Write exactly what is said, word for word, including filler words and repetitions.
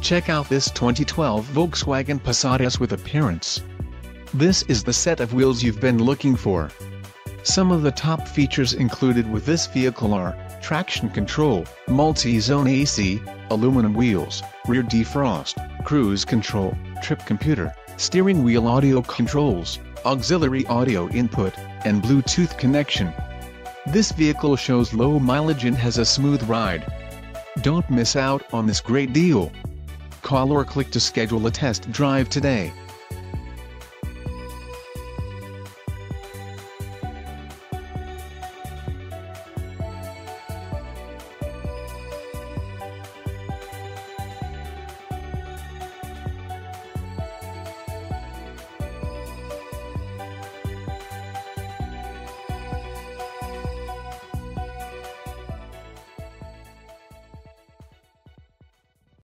Check out this twenty twelve Volkswagen Passat S with appearance. This is the set of wheels you've been looking for. Some of the top features included with this vehicle are traction control, multi-zone A C, aluminum wheels, rear defrost, cruise control, trip computer, steering wheel audio controls, auxiliary audio input, and Bluetooth connection. This vehicle shows low mileage and has a smooth ride. Don't miss out on this great deal. Call or click to schedule a test drive today.